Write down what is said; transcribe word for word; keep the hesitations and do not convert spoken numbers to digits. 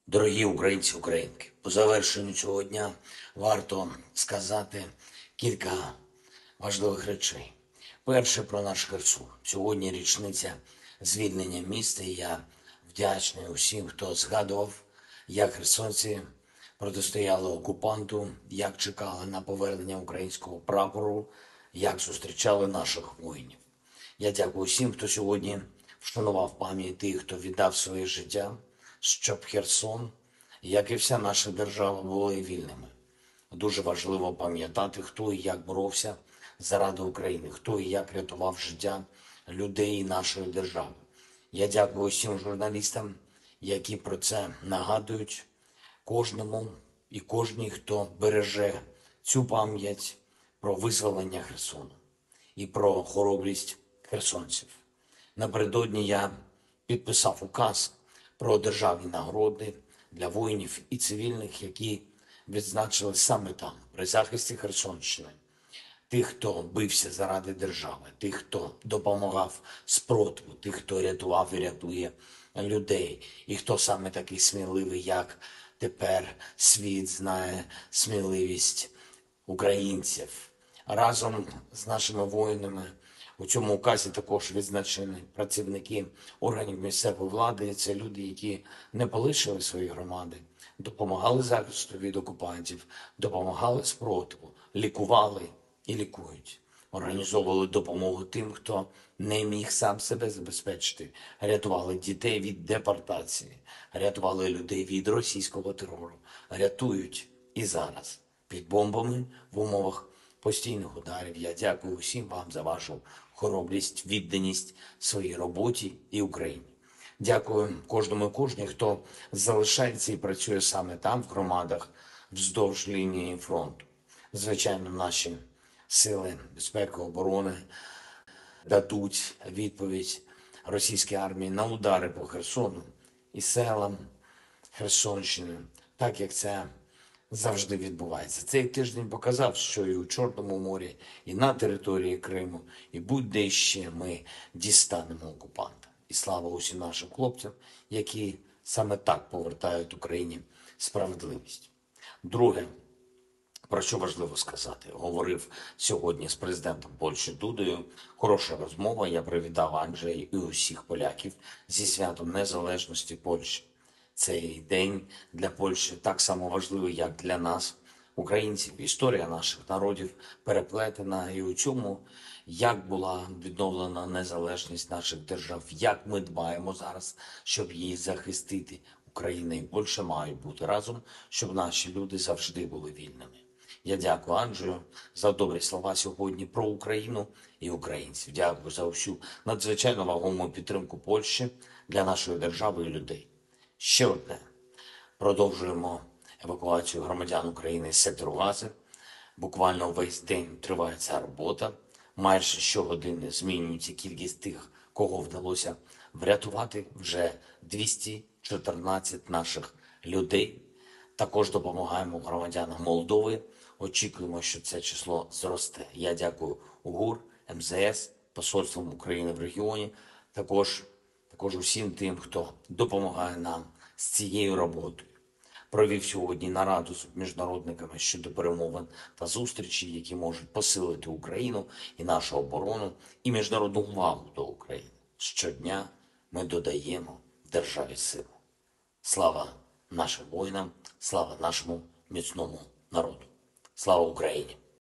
Дорогі українці, українки, по завершенню цього дня варто сказати кілька важливих речей. Перше, про наш Херсон. Сьогодні річниця звільнення міста, і я вдячний усім, хто згадував, як херсонці протистояли окупанту, як чекали на повернення українського прапору, як зустрічали наших воїнів. Я дякую всім, хто сьогодні вшанував пам'ять тих, хто віддав своє життя, щоб Херсон, як і вся наша держава, були вільними. Дуже важливо пам'ятати, хто і як боровся заради України, хто і як рятував життя людей нашої держави. Я дякую всім журналістам, які про це нагадують, кожному і кожній, хто береже цю пам'ять про визволення Херсону і про хоробрість херсонців. Напередодні я підписав указ про державні нагороди для воїнів і цивільних, які відзначили саме там, при захисті Херсонщини. Тих, хто бився заради держави, тих, хто допомагав спротиву, тих, хто рятував і рятує людей. І хто саме такий сміливий, як тепер світ знає сміливість українців. Разом з нашими воїнами у цьому указі також відзначені працівники органів місцевої влади. Це люди, які не полишили свої громади, допомагали захисту від окупантів, допомагали спротиву, лікували і лікують. Організовували допомогу тим, хто не міг сам себе забезпечити. Рятували дітей від депортації, рятували людей від російського терору. Рятують і зараз під бомбами в умовах постійних ударів. Я дякую усім вам за вашу хоробрість, відданість своїй роботі і Україні. Дякую кожному і кожній, хто залишається і працює саме там, в громадах, вздовж лінії фронту. Звичайно, наші сили безпеки, оборони дадуть відповідь російській армії на удари по Херсону і селам Херсонщини, так як це завжди відбувається. Цей тиждень показав, що і у Чорному морі, і на території Криму, і будь-де ще ми дістанемо окупанта. І слава усім нашим хлопцям, які саме так повертають Україні справедливість. Друге, про що важливо сказати, говорив сьогодні з президентом Польщі Дудою. Хороша розмова, я привітав Анджея і усіх поляків зі святом незалежності Польщі. Цей день для Польщі так само важливий, як для нас, українців. Історія наших народів переплетена, і у цьому, як була відновлена незалежність наших держав, як ми дбаємо зараз, щоб її захистити. Україна і Польща мають бути разом, щоб наші люди завжди були вільними. Я дякую Анджею за добрі слова сьогодні про Україну і українців. Дякую за всю надзвичайно вагому підтримку Польщі для нашої держави і людей. Ще одне. Продовжуємо евакуацію громадян України з сектору Гази. Буквально весь день триває ця робота. Майже щогодини змінюється кількість тих, кого вдалося врятувати. Вже двісті чотирнадцять наших людей. Також допомагаємо громадянам Молдови. Очікуємо, що це число зросте. Я дякую УГУР, ем зе ес, посольством України в регіоні, також Також усім тим, хто допомагає нам з цією роботою. Провів сьогодні нараду з міжнародниками щодо перемовин та зустрічей, які можуть посилити Україну і нашу оборону, і міжнародну увагу до України. Щодня ми додаємо державі силу. Слава нашим воїнам, слава нашому міцному народу. Слава Україні!